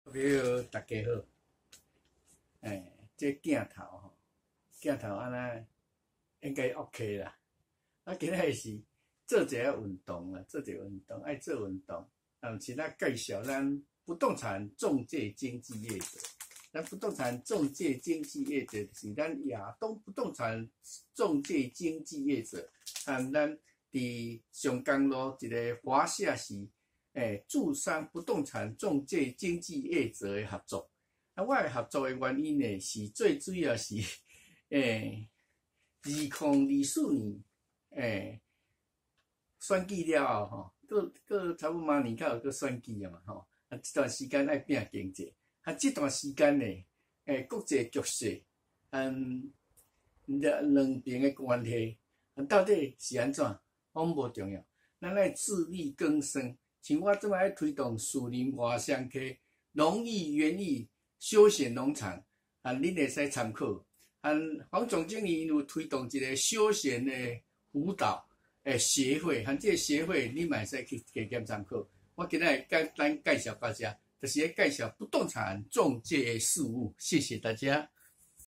朋友，大家好。这镜头安那应该 OK 啦。今仔是做一下运动啦，爱做运动。是咱介绍咱不动产中介经纪业者。咱不动产中介经纪业者是咱亚东不动产中介经纪业者，咱伫上江路一个华夏市。住商不动产中介经纪业者的合作，我的合作的原因呢，是最主要是2024年选举了后个差不多明年才有个选举啊嘛这段时间爱拼经济，这段时间呢国际局势两边的关系到底是安怎？我无重要，咱爱自力更生。像我即摆推动树林外乡溪农艺园艺休闲农场，恁会使参考。黄总经理有推动一个休闲的辅导协会，这个协会你嘛会使去加减参考。我今仔咱介绍到这，就是咧介绍不动产中介事务，谢谢大家。